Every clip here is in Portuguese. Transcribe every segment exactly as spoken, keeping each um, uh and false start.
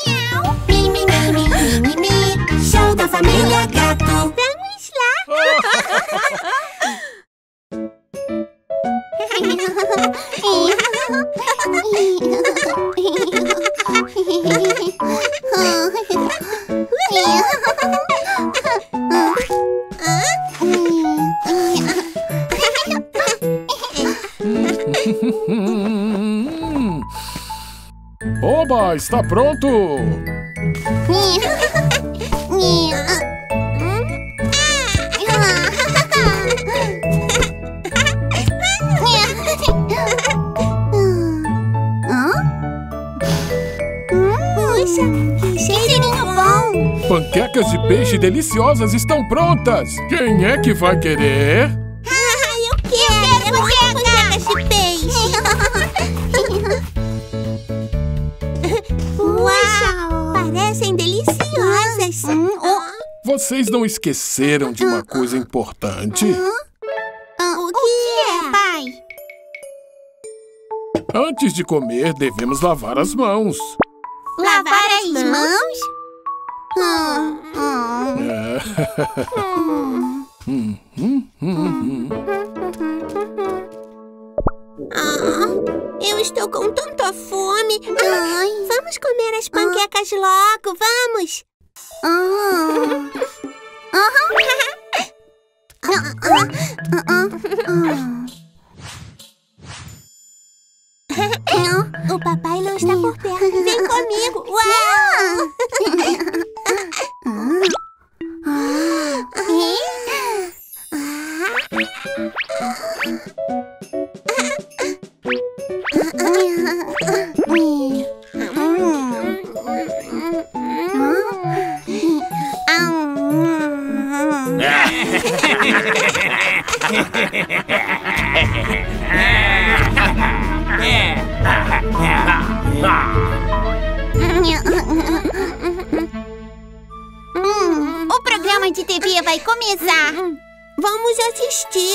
Miau. Mi, mi, mi, mi, mi, mi, mi. Show da família Gato. Vamos lá. Oba, está pronto! Puxa, que cheirinho bom! Panquecas de peixe deliciosas estão prontas! Quem é que vai querer? Ah, eu quero! Eu quero panquecas de peixe! Uau! Parecem deliciosas! Vocês não esqueceram de uma coisa importante? O que é, pai? Antes de comer, devemos lavar as mãos. Lavar as mãos? Hum, hum. É. Hum, hum, hum, hum. Ah, eu estou com tanta fome. Ai. Vamos comer as panquecas logo, vamos. O papai não está por perto. Vem comigo. Uau! O programa de T V vai começar. Vamos assistir.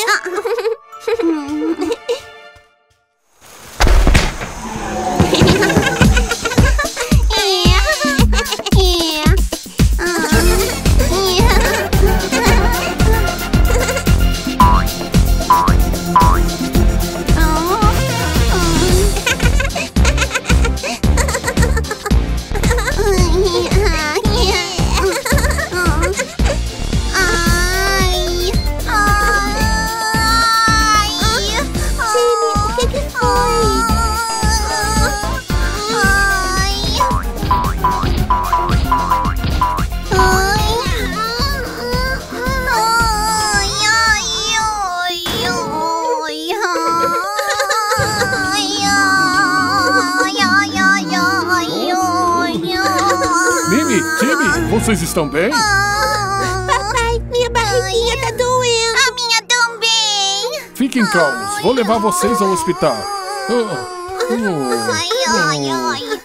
Vocês estão bem? Papai, minha barriguinha tá doendo. A minha também. Fiquem calmos. Vou levar vocês ao hospital. Oh, oh, ai, ai, ai.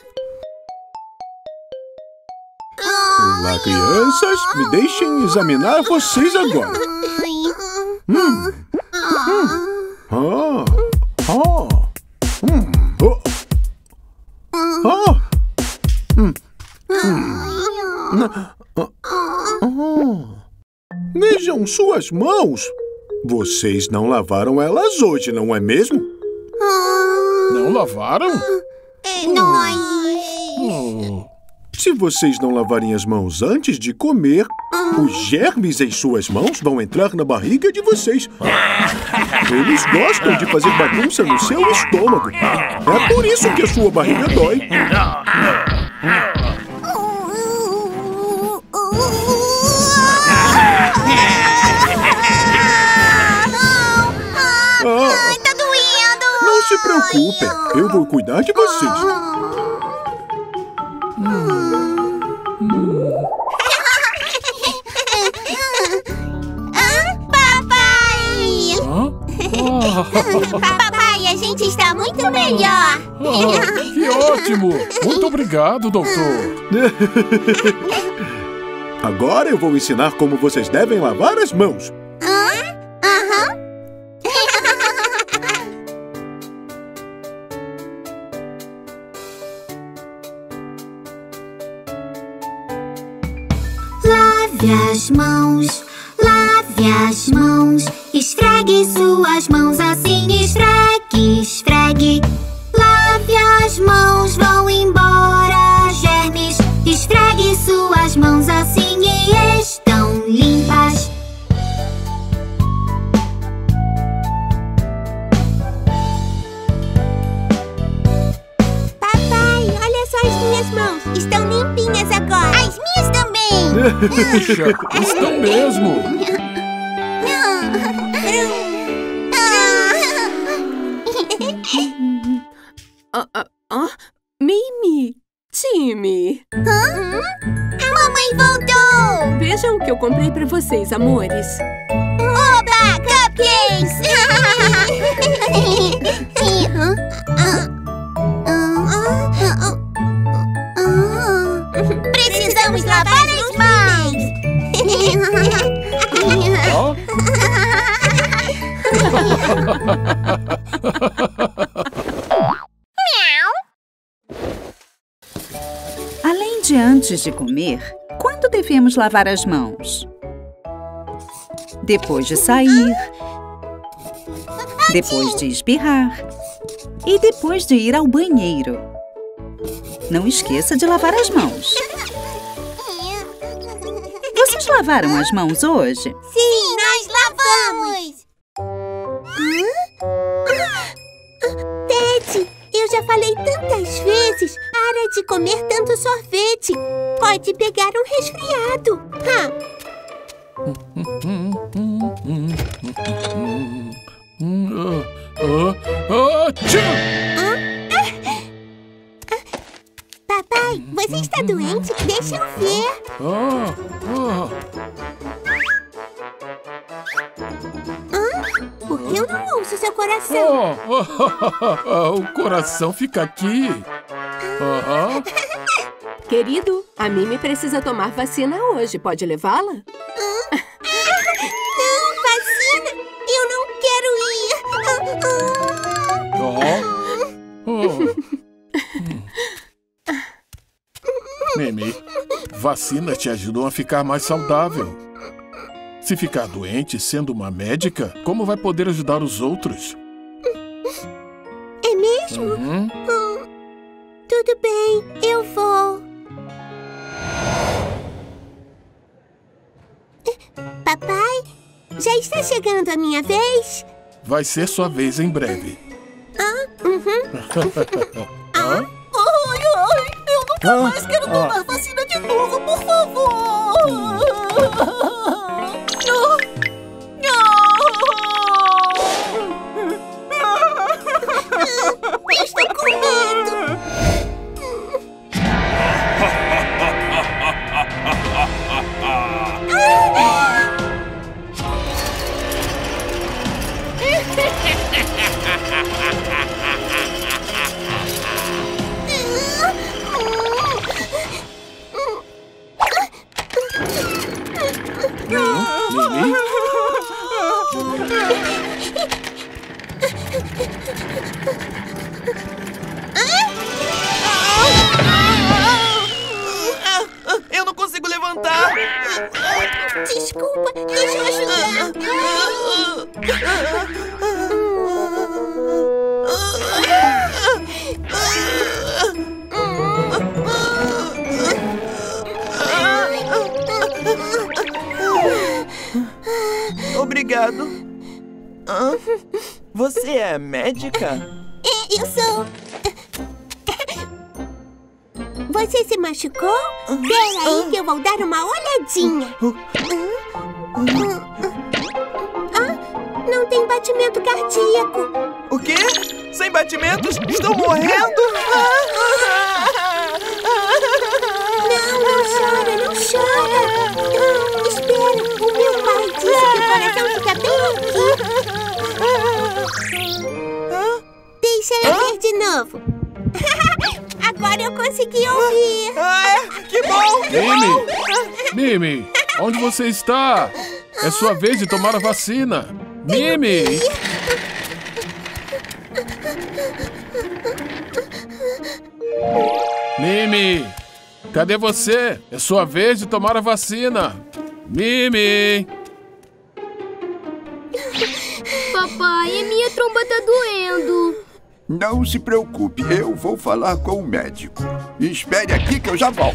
Olá, crianças. Me deixem examinar vocês agora. Hum. Hum. Ah. Ah. Hum. Oh. Ah. Hum. Hum. Oh. Vejam suas mãos. Vocês não lavaram elas hoje, não é mesmo? Não lavaram? É nós. Oh. Se vocês não lavarem as mãos antes de comer, os germes em suas mãos vão entrar na barriga de vocês. Eles gostam de fazer bagunça no seu estômago. É por isso que a sua barriga dói. Ai, tá doendo! Não se preocupem, eu vou cuidar de vocês. Ah, papai! Ah. Papai, a gente está muito melhor. Ah, que ótimo! Muito obrigado, doutor. Agora eu vou ensinar como vocês devem lavar as mãos. Aham. Lave as mãos, lave as mãos. Esfregue suas mãos assim, esfregue, esfregue. Lave as mãos, vão embora germes. Esfregue suas mãos assim e estão limpas. Papai, olha só as minhas mãos. Estão limpinhas agora. As minhas também. Puxa, estão mesmo. Ah, ah, ah. Mimi, Timmy. Hã? A mamãe voltou! Vejam o que eu comprei pra vocês, amores. Oba! Cupcakes! Precisamos lavar as mãos! Ó. Além de antes de comer, quando devemos lavar as mãos? Depois de sair, depois de espirrar e depois de ir ao banheiro. Não esqueça de lavar as mãos. Vocês lavaram as mãos hoje? Sim, nós lavamos! Ted, eu já falei tantas vezes, para de comer tanto sorvete. Pode pegar um resfriado. Ah. Papai, você está doente? Deixa eu ver. Ah, ah. Hã? Por que eu não ouço seu coração? Oh, o coração fica aqui. Aham. Querido, a Mimi precisa tomar vacina hoje. Pode levá-la? Não, vacina! Eu não quero ir! Oh. Oh. Mimi, vacina te ajudam a ficar mais saudável. Se ficar doente sendo uma médica, como vai poder ajudar os outros? É mesmo? Uhum. Hum, tudo bem, eu vou. Papai, já está chegando a minha vez? Vai ser sua vez em breve. Ah, uhum. Hã? Ai, ai, eu nunca mais quero tomar vacina de novo, por favor! Eu estou com medo! Mimi? Eu não consigo levantar! Desculpa, deixa eu ajudar. Obrigado. Hã? Você é médica? É, eu sou. Você se machucou? Pera aí que eu vou dar uma olhadinha. Ah, não tem batimento cardíaco. O quê? Sem batimentos? Estou morrendo? Não, não chora, não chora. Ah, espera, o meu pai disse que o coração fica bem aqui. Deixa eu ver de novo. Agora eu consegui ouvir. Ah, é? Que bom, que Mimi! bom! Mimi, onde você está? É sua vez de tomar a vacina. Mimi! Mimi! cadê você? É sua vez de tomar a vacina. Mimi! Papai, a minha tromba tá doendo. Não se preocupe, eu vou falar com o médico. Espere aqui que eu já volto.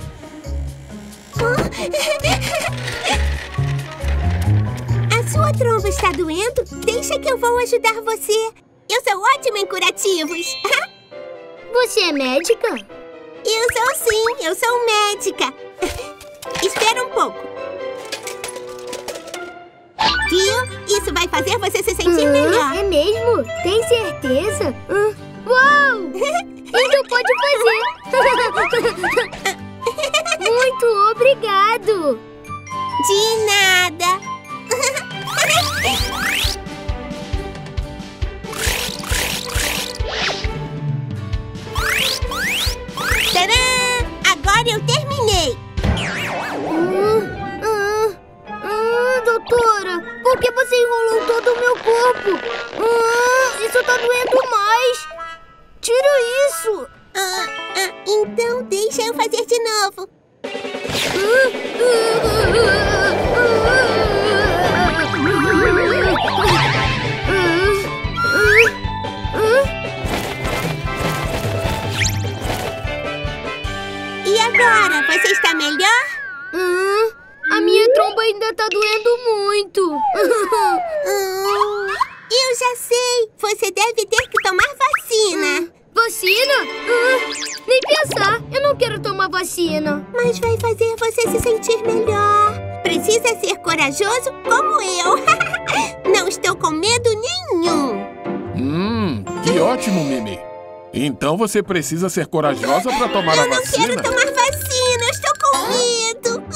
A sua tromba está doendo? Deixa que eu vou ajudar você. Eu sou ótima em curativos. Você é médica? Eu sou sim, eu sou médica. Espera um pouco. Viu? Isso vai fazer você se sentir hum, melhor. É mesmo? Tem certeza? Hum. Uau! Então pode fazer. Muito obrigado. De nada. Tcharam! Agora eu terminei. Hum, hum, hum, doutora, por que você enrolou todo o meu corpo? Hum, isso tá doendo mais. Tira isso. Ah, ah, então deixa eu fazer de novo. E agora, você está melhor? Hum, a minha tromba ainda tá doendo muito. Hum, eu já sei. Você deve ter que tomar vacina. Hum, vacina? Hum, nem pensar. Eu não quero tomar vacina. Mas vai fazer você se sentir melhor. Precisa ser corajoso como eu. Não estou com medo nenhum. Hum, que ótimo, Mimi. Então você precisa ser corajosa para tomar a vacina? Eu não quero tomar vacina, eu estou com medo.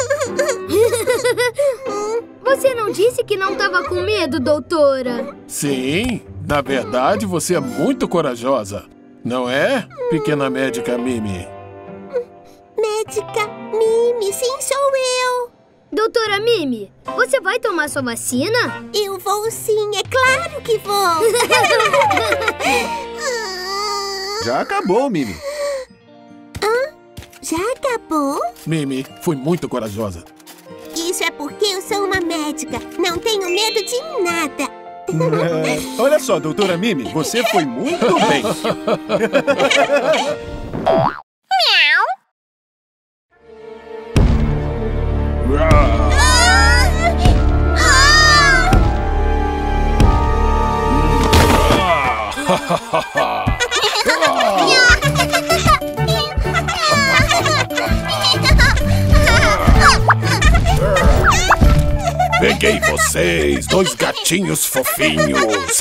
Você não disse que não estava com medo, doutora? Sim, na verdade você é muito corajosa. Não é, pequena médica Mimi? Médica Mimi, sim, sou eu. Doutora Mimi, você vai tomar sua vacina? Eu vou sim, é claro que vou. Já acabou, Mimi. Hã? Já acabou? Mimi foi muito corajosa. Isso é porque eu sou uma médica. Não tenho medo de nada. É, olha só, doutora Mimi, você foi muito bem. Peguei vocês, dois gatinhos fofinhos.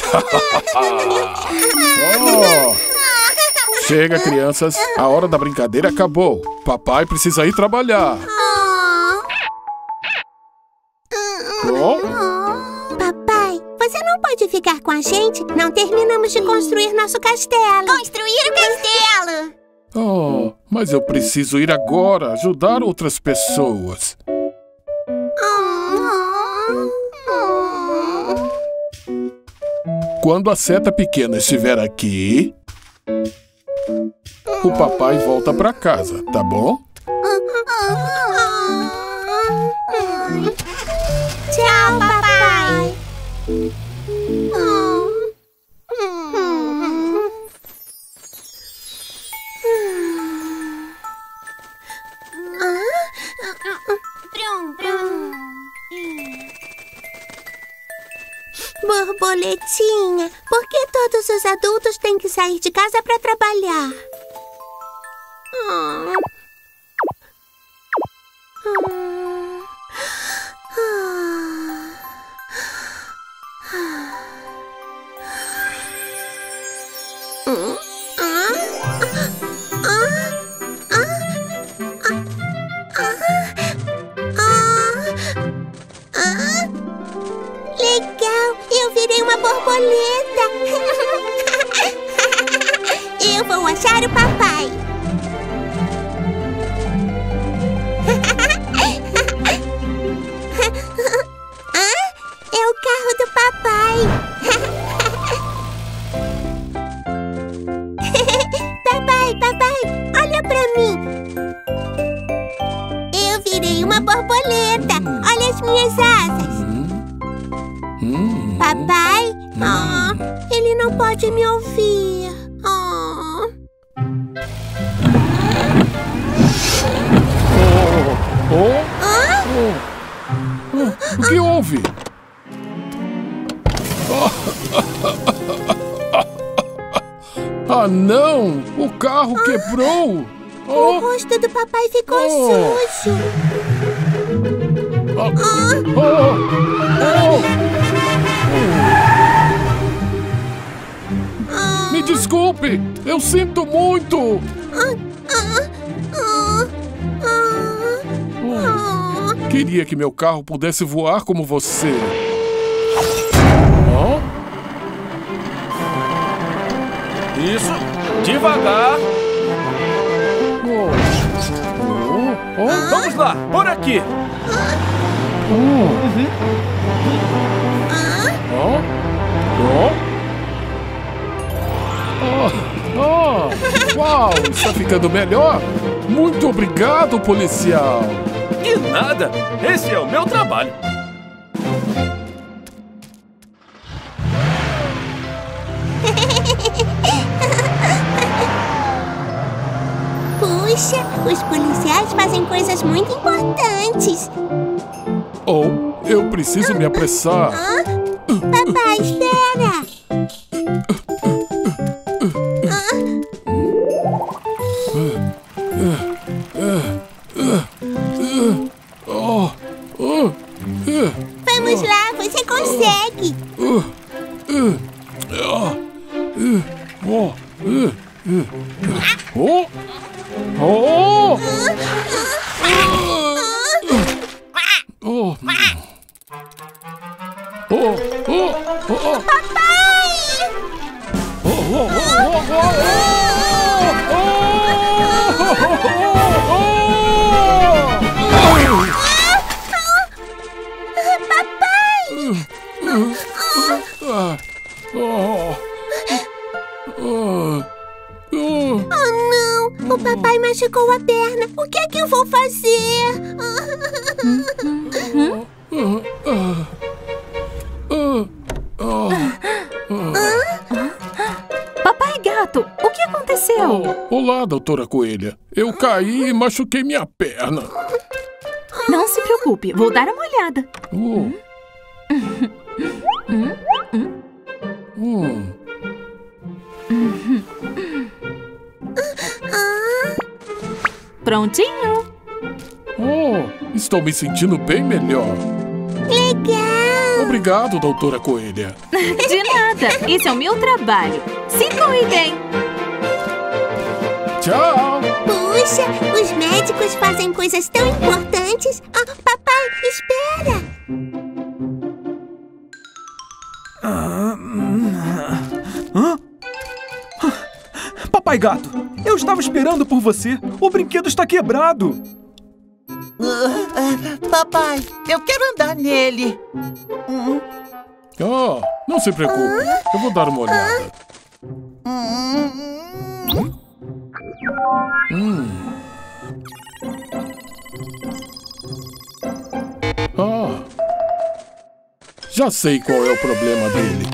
Oh. Chega, crianças. A hora da brincadeira acabou. Papai precisa ir trabalhar. Oh. Papai, você não pode ficar com a gente? Não terminamos de construir nosso castelo. Construir o castelo! Oh, mas eu preciso ir agora ajudar outras pessoas. Quando a seta pequena estiver aqui, o papai volta para casa, tá bom? Tchau, papai. Brum, brum. Borboletinha, por que todos os adultos têm que sair de casa para trabalhar? Hum. Hum. Hum. Legal! Eu virei uma borboleta! Eu vou achar o papai! Eu virei uma borboleta. Olha as minhas asas. Hum. Papai? Oh, ele não pode me ouvir. Oh. Oh, oh, Ah? oh. Oh, o que houve? Ah, não! O carro quebrou! O Oh, rosto do papai ficou Oh. sujo. ah, Ah, oh, oh. ah, Me desculpe! Eu sinto muito! ah, ah, ah, Oh, ah. queria que meu carro pudesse voar como você. Oh, Isso, devagar. oh, oh, oh, Vamos lá, por aqui. oh, oh, oh. Oh, uau, está ficando melhor? Muito obrigado, policial. De nada, esse é o meu trabalho. Puxa, os policiais fazem coisas muito importantes. Oh, eu preciso me apressar. Ah? Papai, espera! Oh, oh, uh, Vamos lá, você consegue! uh, uh, ah, uh, oh, uh, uh, oh, oh, oh, oh, oh, oh, Papai! oh, oh, oh, oh, oh, ah, oh, oh, oh. Oh, não! O papai machucou a perna. O que é que eu vou fazer? Papai Gato, o que aconteceu? Oh, olá, doutora Coelha. Eu caí e machuquei minha perna. Não se preocupe, vou dar uma olhada. Oh. Hum. Prontinho. Oh, estou me sentindo bem melhor. Legal! Obrigado, doutora Coelha. De nada, esse é o meu trabalho. Se cuidem. Tchau. Puxa, os médicos fazem coisas tão importantes. Ah, papai, espera! Hã? Papai Gato, eu estava esperando por você. O brinquedo está quebrado. Uh, uh, papai, eu quero andar nele. Hum, Ah, não se preocupe. Eu vou dar uma olhada. hum, Hum. Ah. Já sei qual é o problema dele.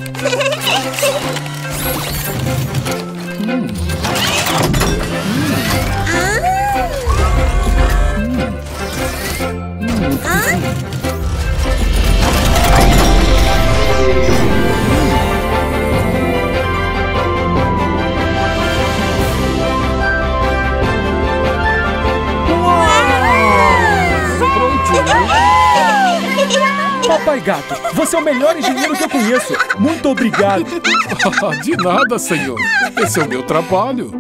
Papai Gato, você é o melhor engenheiro que eu conheço. Muito obrigado. De nada, senhor. Esse é o meu trabalho.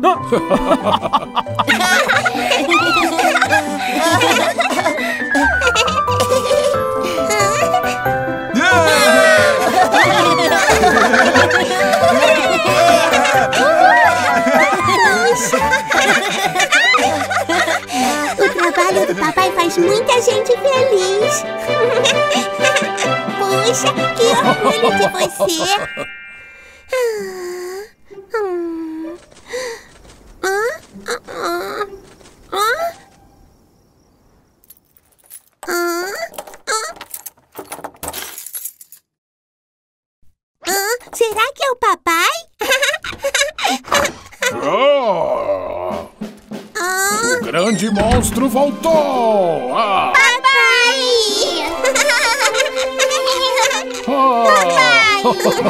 O trabalho do papai faz muita gente feliz. Puxa, que orgulho de você. Ah, hum. Ah, ah, ah, ah. grande monstro voltou! Ah! Papai! Ah!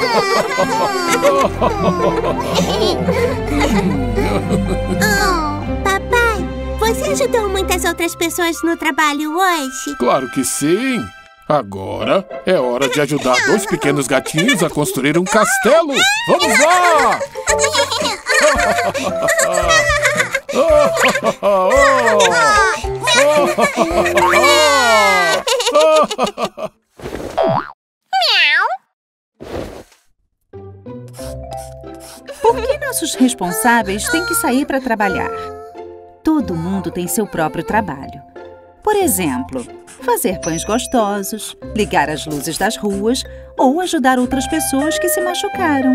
Oh, papai, você ajudou muitas outras pessoas no trabalho hoje? Claro que sim! Agora é hora de ajudar dois pequenos gatinhos a construir um castelo! Vamos lá! Por que nossos responsáveis têm que sair para trabalhar? Todo mundo tem seu próprio trabalho. Por exemplo, fazer pães gostosos, ligar as luzes das ruas ou ajudar outras pessoas que se machucaram.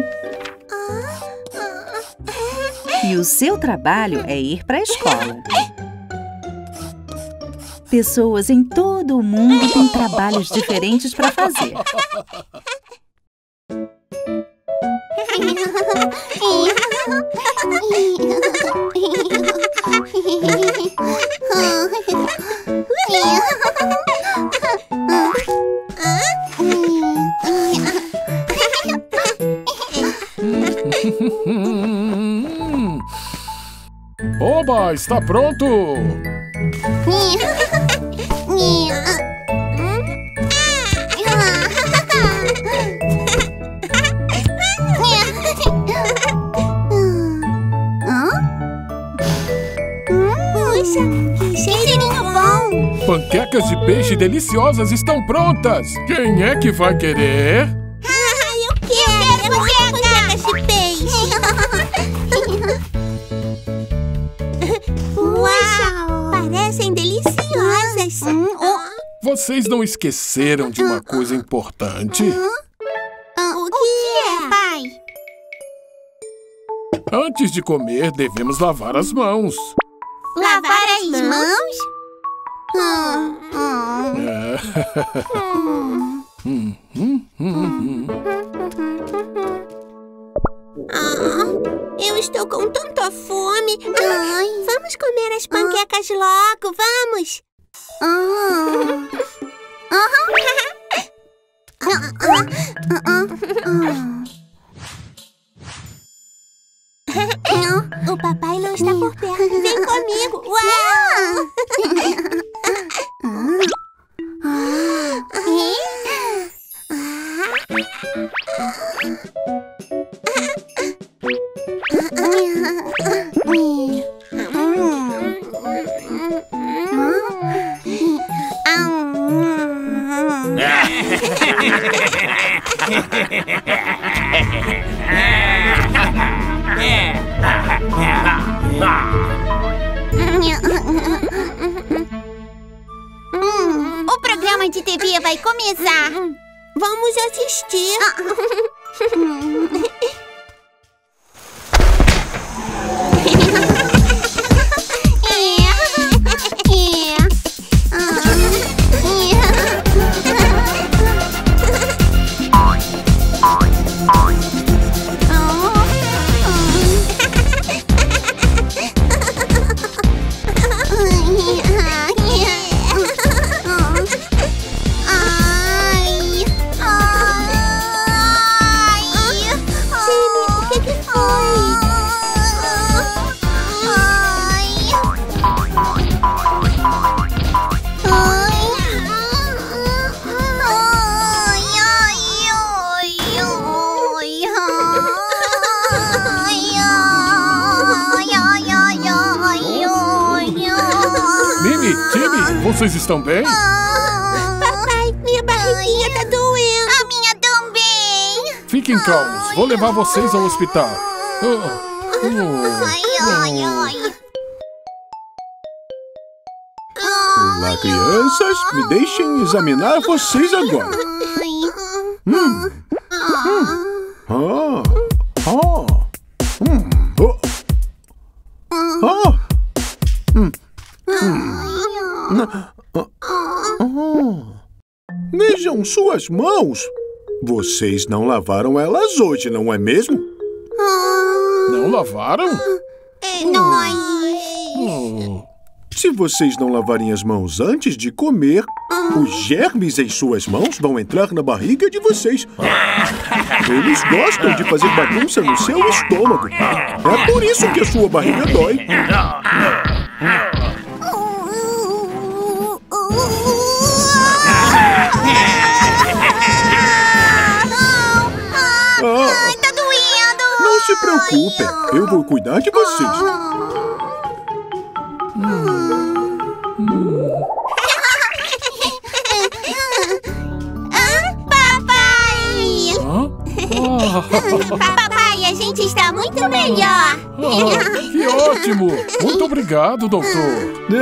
E o seu trabalho é ir para a escola. Pessoas em todo o mundo têm trabalhos diferentes para fazer. Oba, está pronto! Puxa, que cheirinho bom! Panquecas de peixe deliciosas estão prontas! Quem é que vai querer? Ah, eu quero! Eu quero panquecas de peixe! Uau! Parecem deliciosas! Vocês não esqueceram de uma coisa importante? O que é, pai? Antes de comer, devemos lavar as mãos. Lavar as mãos? Hum, É. Hum, hum, hum, hum. Ah, eu estou com tanta fome. Ai, vamos comer as panquecas logo, vamos. O papai não está por perto. Vem comigo. Uau! O programa de T V vai começar. Vamos assistir. Vocês estão bem? Papai, minha barriguinha tá doendo. A minha também. Fiquem calmos. Vou levar vocês ao hospital. Oh, oh, ai, ai, ai. Olá, crianças. Me deixem examinar vocês agora. Hum. Hum. Ah. Ah. Hum. Oh. Ah. Hum. Hum. Oh. Vejam suas mãos. Vocês não lavaram elas hoje, não é mesmo? Não lavaram? É nós. Oh. Se vocês não lavarem as mãos antes de comer, os germes em suas mãos vão entrar na barriga de vocês. Eles gostam de fazer bagunça no seu estômago. É por isso que a sua barriga dói. Ai, tá doendo! Não se preocupem, eu vou cuidar de vocês. Papai! Papai, a gente está muito melhor! Ah, que ótimo! Muito obrigado, doutor!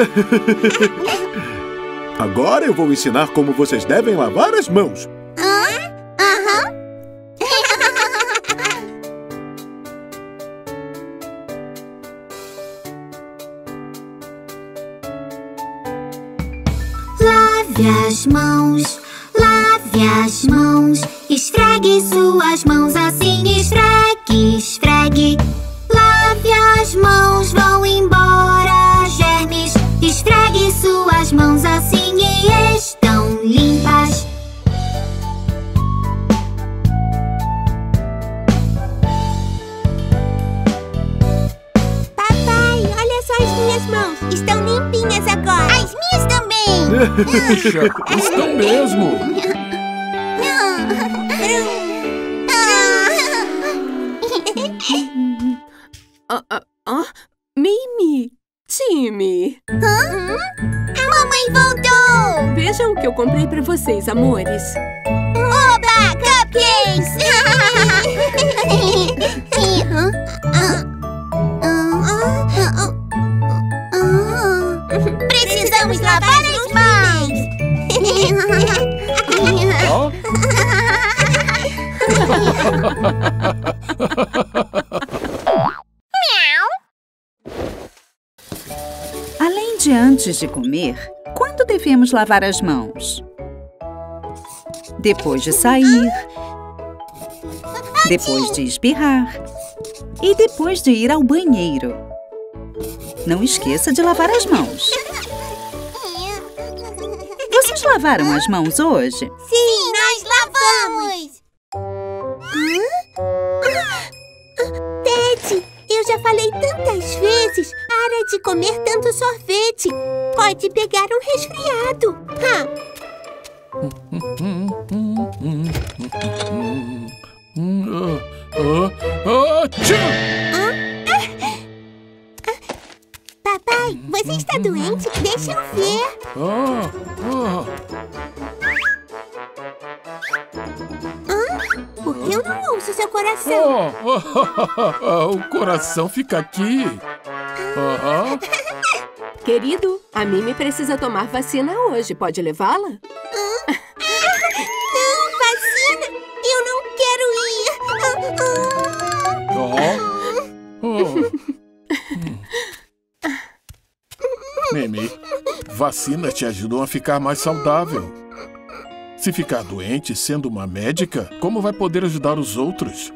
Agora eu vou ensinar como vocês devem lavar as mãos. Aham! Lave as mãos, lave as mãos, esfregue suas mãos assim, esfregue, esfregue. Lave as mãos, vão embora germes, esfregue suas mãos assim e estão limpas. Papai, olha só as minhas mãos, estão limpinhas agora! As minhas também! Puxa, estão mesmo! Ah, ah, ah, Mimi, Timmy. Hã? A mamãe voltou! Vejam o que eu comprei pra vocês, amores. Oba, cupcakes! Precisamos lavar as mãos! Além de antes de comer, quando devemos lavar as mãos? Depois de sair, depois de espirrar e depois de ir ao banheiro. Não esqueça de lavar as mãos. Vocês lavaram as mãos hoje? Sim, nós lavamos! Teddy, eu já falei tantas vezes, para de comer tanto sorvete. Pode pegar um resfriado. Papai, você está doente? Deixa eu ver. Ah, ah. Hã? Por que eu não ouço seu coração? Oh, oh, o coração fica aqui. Aham. Querido, a Mimi precisa tomar vacina hoje. Pode levá-la? Não, vacina! Eu não quero ir! Oh. Oh. Mimi, vacina te ajudam a ficar mais saudável. Se ficar doente sendo uma médica, como vai poder ajudar os outros?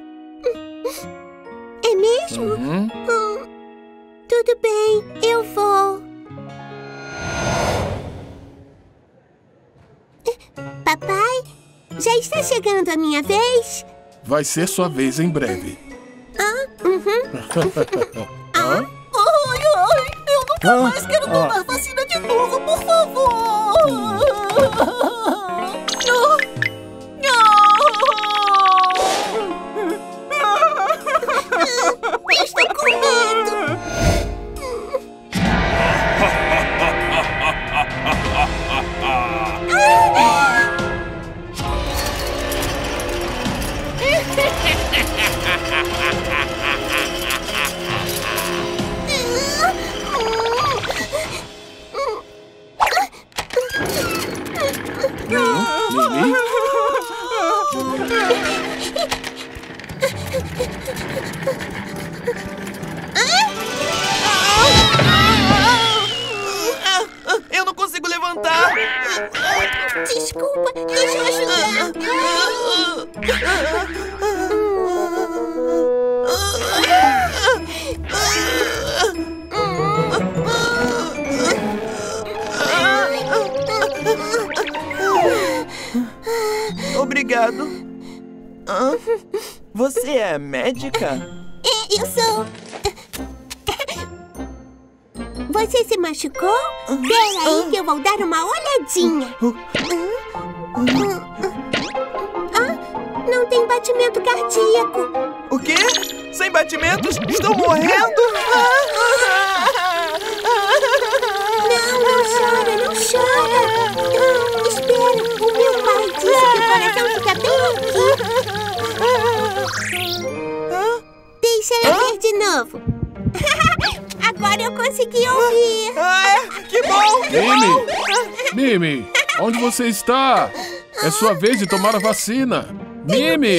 É mesmo? Uhum. Hum, tudo bem, eu vou. Papai, já está chegando a minha vez? Vai ser sua vez em breve. Ah, uhum. Ah? Ai, ai, eu nunca mais quero tomar vacina de novo, por favor! Eu estou com medo! Mimi? Eu não consigo levantar! Desculpa, deixa eu ajudar. obrigado. Hã? Você é médica? É, eu sou. Você se machucou? Peraí que eu vou dar uma olhadinha. Ah, não tem batimento cardíaco. O quê? Sem batimentos? Estou morrendo? Não, não chora, não chora. Ah, espera, o meu pai disse que o coração fica bem aqui. Deixa eu ver de novo. Agora eu consegui ouvir. Ah, é? Que bom, que Mimi! bom. Mimi, onde você está? É sua vez de tomar a vacina. Mimi!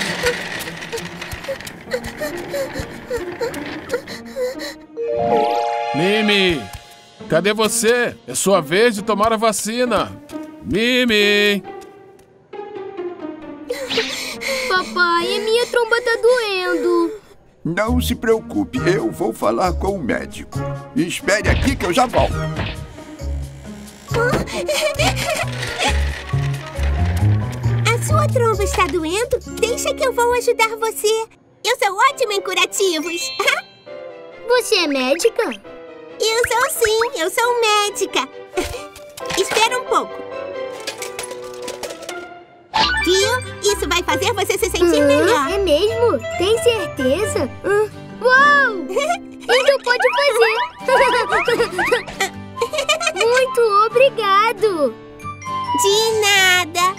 Mimi! Cadê você? É sua vez de tomar a vacina. Mimi! Papai, a minha tromba tá doendo. Não se preocupe, eu vou falar com o médico. Espere aqui que eu já volto. A sua tromba está doendo? Deixa que eu vou ajudar você. Eu sou ótima em curativos. Você é médica? Eu sou sim, eu sou médica. Espera um pouco. Viu? Isso vai fazer você se sentir ah, melhor. É mesmo? Tem certeza? Ah, uau! Então pode fazer. Muito obrigado. De nada.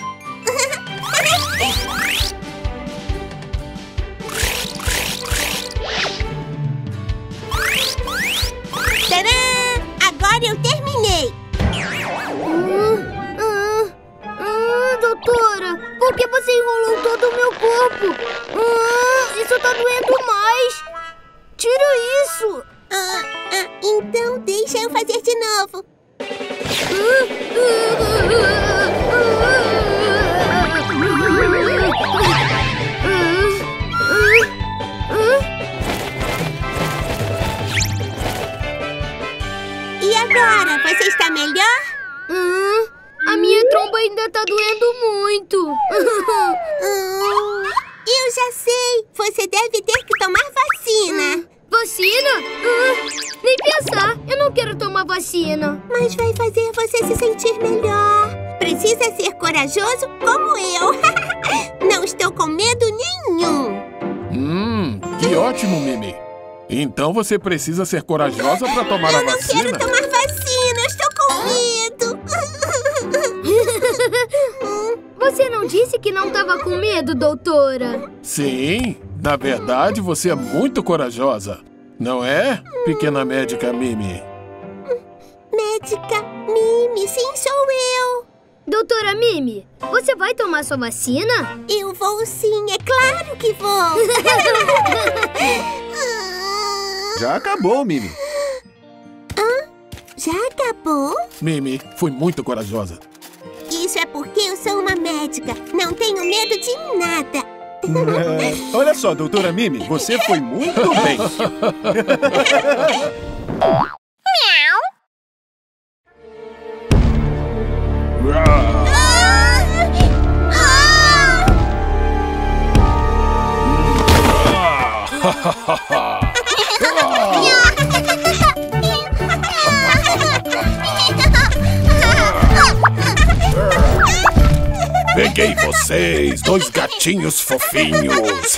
Tcharam! Agora eu terminei. Ah, ah, ah, doutora, por que você enrolou todo o meu corpo? Ah, isso tá doendo mais. Tira isso. Ah, ah, então deixa eu fazer de novo. E agora, você está melhor? Hum, a minha tromba ainda tá doendo muito. Hum, eu já sei. Você deve ter que tomar vacina. Hum, vacina? Hum, nem pensar. Eu não quero tomar vacina. Mas vai fazer você se sentir melhor. Precisa ser corajoso como eu. Não estou com medo nenhum. Hum, que ótimo, Mimi. Então você precisa ser corajosa para tomar eu a vacina? Eu não quero tomar vacina, eu estou com medo. Você não disse que não estava com medo, doutora? Sim, na verdade você é muito corajosa. Não é, pequena médica Mimi? Médica Mimi, sim, sou eu. Doutora Mimi, você vai tomar sua vacina? Eu vou sim, é claro que vou. Já acabou, Mimi. Hã? Já acabou? Mimi foi muito corajosa. Isso é porque eu sou uma médica. Não tenho medo de nada. É, olha só, doutora Mimi, você foi muito bem. Peguei vocês, dois gatinhos fofinhos.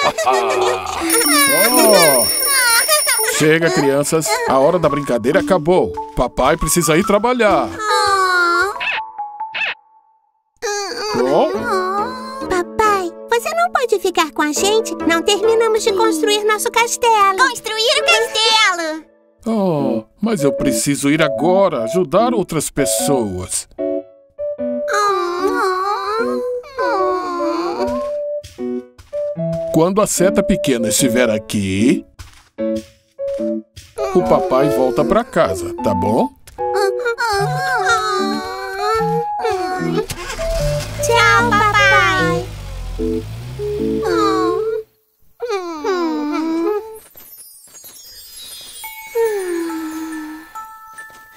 Oh. Chega, crianças. A hora da brincadeira acabou. Papai precisa ir trabalhar. Oh. Papai, você não pode ficar com a gente? Não terminamos de construir nosso castelo. Construir o castelo! Oh, mas eu preciso ir agora ajudar outras pessoas. Quando a seta pequena estiver aqui, o papai volta pra casa, tá bom? Tchau, papai.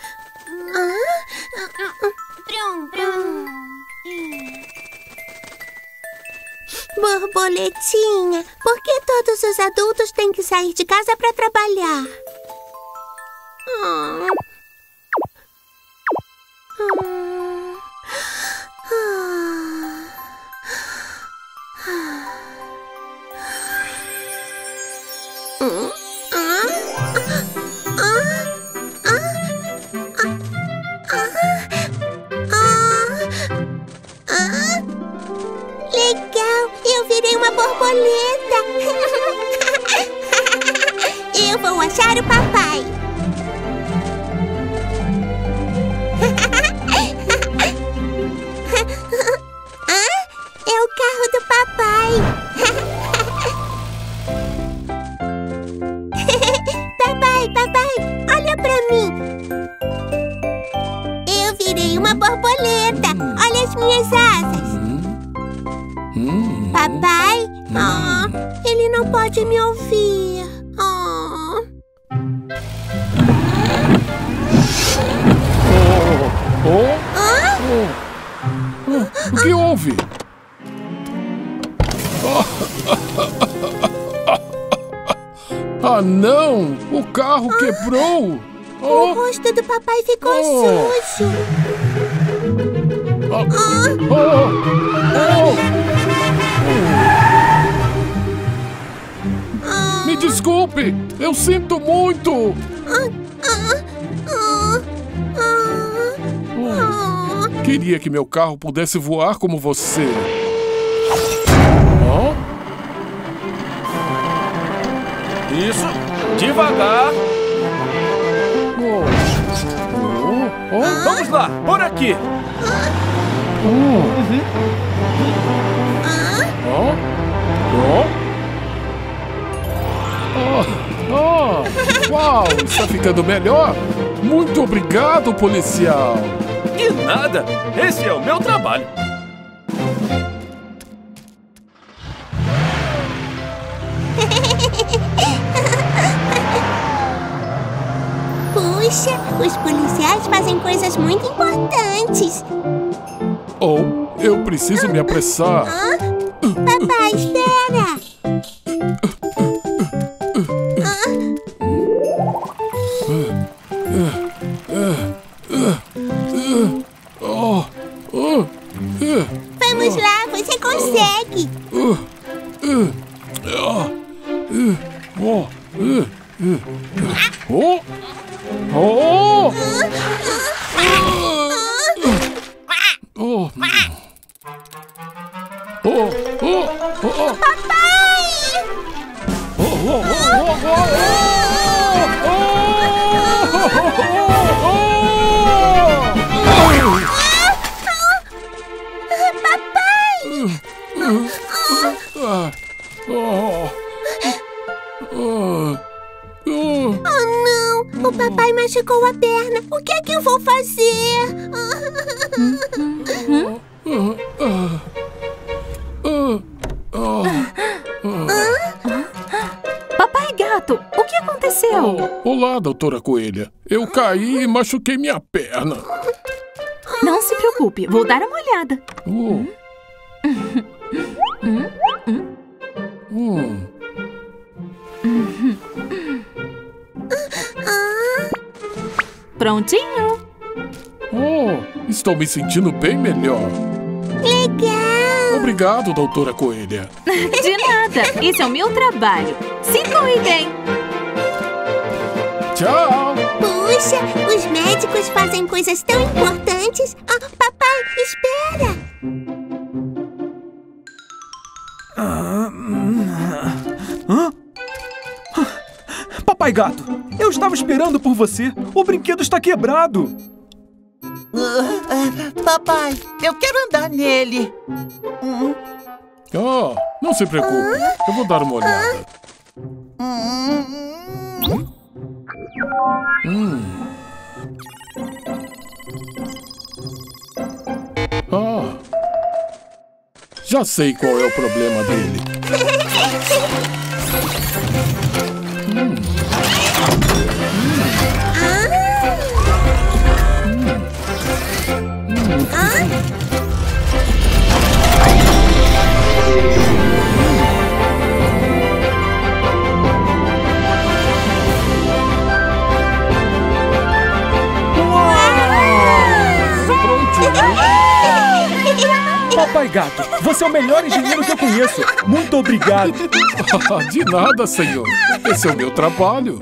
Brum, brum. Borboletinha, por que todos os adultos têm que sair de casa para trabalhar? Hum. Hum. Hum. Legal, eu virei uma borboleta. Eu vou achar o papai. Ah, é o carro do papai. Papai, papai, olha pra mim. Eu virei uma borboleta. Olha as minhas asas. Papai? Oh, ele não pode me ouvir. Oh. Oh, oh, Ah? oh, oh. O que houve? Ah, não! O carro quebrou! O Oh, rosto do papai ficou Oh. sujo. ah, Ah. oh, oh. Ah. Me desculpe! Eu sinto muito! Ah. Ah. Ah. Ah. Queria que meu carro pudesse voar como você. Oh? Isso, devagar. Oh. Oh. Oh. Vamos lá, por aqui. Oh. Oh. Oh. Oh. Uau, está ficando melhor. Muito obrigado, policial. De nada, esse é o meu trabalho. Puxa, os policiais fazem coisas muito importantes. Oh, eu preciso me apressar. Ah? Papai, espera! Oh, oh, eh, Vamos lá, você consegue! uh, uh, ah, uh, oh, uh, uh, oh, oh, oh, oh, oh, oh, Papai! oh, oh, oh, oh, oh, oh, oh, Oh não! O papai machucou a perna. O que é que eu vou fazer? Papai Gato, o que aconteceu? Olá, doutora Coelha. Eu caí e machuquei minha perna. Não se preocupe, vou dar uma olhada. Oh. Hum. Prontinho. Oh, estou me sentindo bem melhor. Legal! Obrigado, doutora Coelha. De nada, esse é o meu trabalho. Se cuidem bem. Tchau. Puxa, os médicos fazem coisas tão importantes. Ah, papai, espera! Hã? Papai Gato, eu estava esperando por você. O brinquedo está quebrado. Uh, papai, eu quero andar nele. Hum. Oh, não se preocupe. Eu vou dar uma olhada. Hum. Ah. Já sei qual é o problema dele. Hum. Hum. Papai Gato, você é o melhor engenheiro que eu conheço. Muito obrigado. De nada, senhor. Esse é o meu trabalho.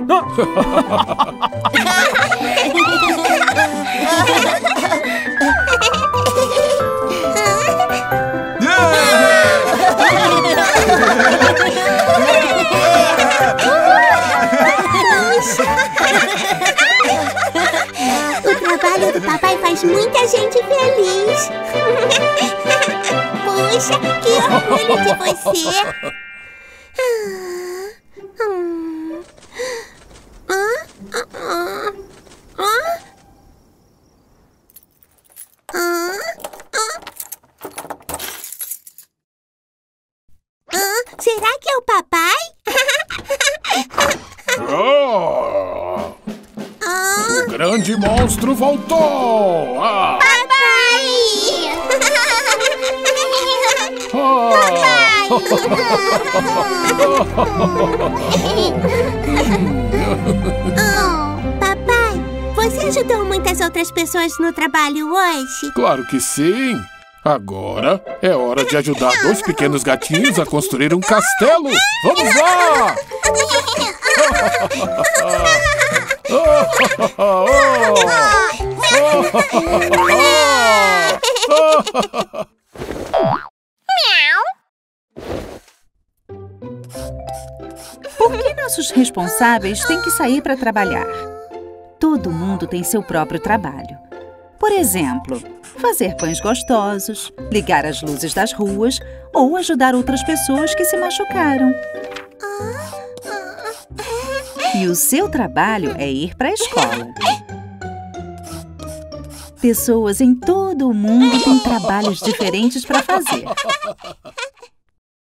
O trabalho do papai faz muita gente feliz. Puxa, que orgulho de você. Hum. Ah, ah, ah, ah. Ah, ah. Ah, será que é o papai? Oh! O grande monstro voltou! Ah! Papai! Ah! Oh, papai, você ajudou muitas outras pessoas no trabalho hoje? Claro que sim! Agora é hora de ajudar dois pequenos gatinhos a construir um castelo! Vamos lá! Por que nossos responsáveis têm que sair para trabalhar? Todo mundo tem seu próprio trabalho. Por exemplo, fazer pães gostosos, ligar as luzes das ruas ou ajudar outras pessoas que se machucaram. E o seu trabalho é ir para a escola. Pessoas em todo o mundo têm trabalhos diferentes para fazer.